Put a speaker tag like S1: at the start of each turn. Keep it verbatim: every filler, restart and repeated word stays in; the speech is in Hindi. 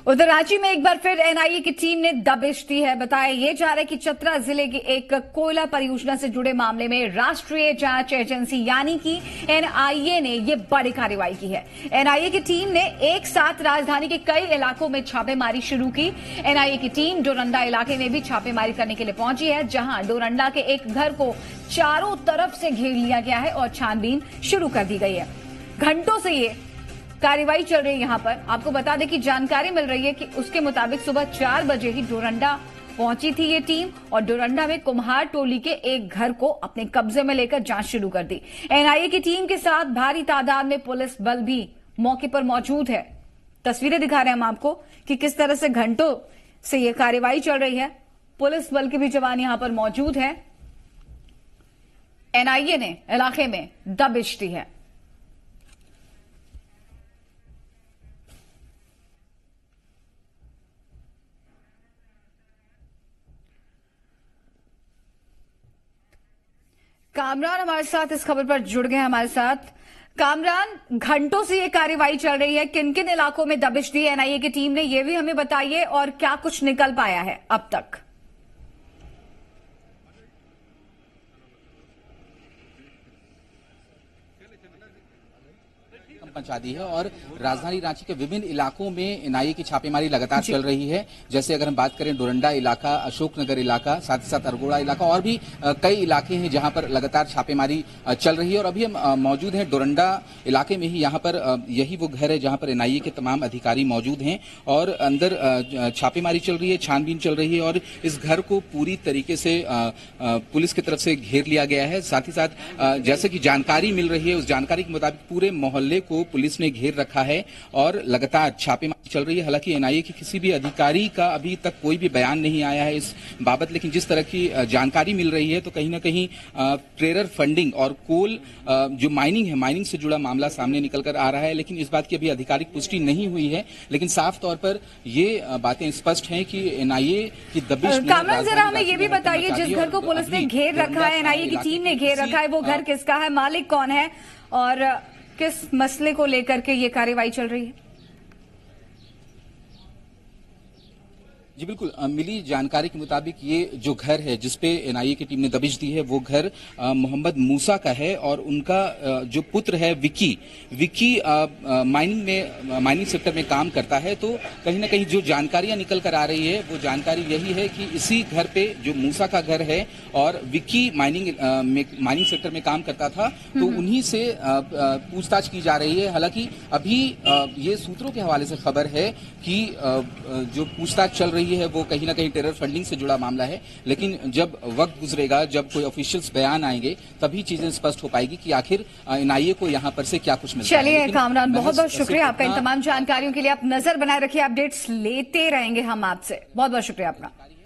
S1: उधर रांची में एक बार फिर एनआईए की टीम ने दबिश दी है। बताया यह जा रहा है कि चतरा जिले की एक कोयला परियोजना से जुड़े मामले में राष्ट्रीय जांच एजेंसी यानी कि एनआईए ने यह बड़ी कार्रवाई की है। एनआईए की टीम ने एक साथ राजधानी के कई इलाकों में छापेमारी शुरू की। एनआईए की टीम डोरंडा इलाके में भी छापेमारी करने के लिए पहुंची है, जहां डोरंडा के एक घर को चारों तरफ से घेर लिया गया है और छानबीन शुरू कर दी गई है। घंटों से ये कार्रवाई चल रही है। यहां पर आपको बता दें कि जानकारी मिल रही है कि उसके मुताबिक सुबह चार बजे ही डोरंडा पहुंची थी ये टीम और डोरंडा में कुम्हार टोली के एक घर को अपने कब्जे में लेकर जांच शुरू कर दी। एनआईए की टीम के साथ भारी तादाद में पुलिस बल भी मौके पर मौजूद है। तस्वीरें दिखा रहे हैं हम आपको कि किस तरह से घंटों से ये कार्रवाई चल रही है। पुलिस बल के भी जवान यहां पर मौजूद है। एनआईए ने इलाके में दबिश दी है। कामरान हमारे साथ इस खबर पर जुड़ गए हमारे साथ। कामरान, घंटों से ये कार्रवाई चल रही है, किन किन इलाकों में दबिश दी एनआईए की टीम ने, ये भी हमें बताइए, और क्या कुछ निकल पाया है अब तक?
S2: पहुंचा दी है और राजधानी रांची के विभिन्न इलाकों में एनआईए की छापेमारी लगातार चल रही है। जैसे अगर हम बात करें डोरंडा इलाका, अशोकनगर इलाका, साथ ही साथ अरगोड़ा इलाका और भी कई इलाके हैं जहां पर लगातार छापेमारी चल रही है। और अभी हम मौजूद हैं डोरंडा इलाके में ही। यहाँ पर यही वो घर है जहां पर एनआईए के तमाम अधिकारी मौजूद हैं और अंदर छापेमारी चल रही है, छानबीन चल रही है और इस घर को पूरी तरीके से पुलिस की तरफ से घेर लिया गया है। साथ ही साथ जैसे कि जानकारी मिल रही है, उस जानकारी के मुताबिक पूरे मोहल्ले को पुलिस ने घेर रखा है और लगातार छापेमारी चल रही है। हालांकि एनआईए के किसी भी अधिकारी का अभी तक कोई भी बयान नहीं आया है इस बाबत, लेकिन जिस तरह की जानकारी मिल रही है तो कहीं ना कहीं टेरर फंडिंग और कोल जो माइनिंग है, माइनिंग से जुड़ा मामला सामने निकल कर आ रहा है। लेकिन इस बात की अभी आधिकारिक पुष्टि नहीं हुई है, लेकिन साफ तौर पर ये बातें स्पष्ट हैं कि एनआईए की दबिश।
S1: कामरान, जरा हमें ये भी बताइए, जिस घर को पुलिस ने घेर रखा है, एनआईए की टीम ने घेर रखा है, वो घर किसका है, मालिक कौन है और किस मसले को लेकर के ये कार्रवाई चल रही है?
S2: जी बिल्कुल, मिली जानकारी के मुताबिक ये जो घर है जिसपे एनआईए की टीम ने दबिश दी है वो घर मोहम्मद मूसा का है और उनका जो पुत्र है विकी विकी माइनिंग में माइनिंग सेक्टर में काम करता है। तो कहीं ना कहीं जो जानकारियां निकल कर आ रही है वो जानकारी यही है कि इसी घर पे जो मूसा का घर है और विकी माइनिंग में माइनिंग सेक्टर में काम करता था, तो उन्हीं से पूछताछ की जा रही है। हालांकि अभी ये सूत्रों के हवाले से खबर है कि जो पूछताछ चल रही है वो कहीं ना कहीं टेरर फंडिंग से जुड़ा मामला है, लेकिन जब वक्त गुजरेगा, जब कोई ऑफिशियल्स बयान आएंगे, तभी चीजें स्पष्ट हो पाएगी कि आखिर एनआईए को यहां पर से क्या कुछ मिलता है।
S1: चलिए कामरान, बहुत बहुत शुक्रिया आपका इन तमाम जानकारियों के लिए। आप नजर बनाए रखिए, अपडेट्स लेते रहेंगे हम आपसे। बहुत बहुत शुक्रिया आपका।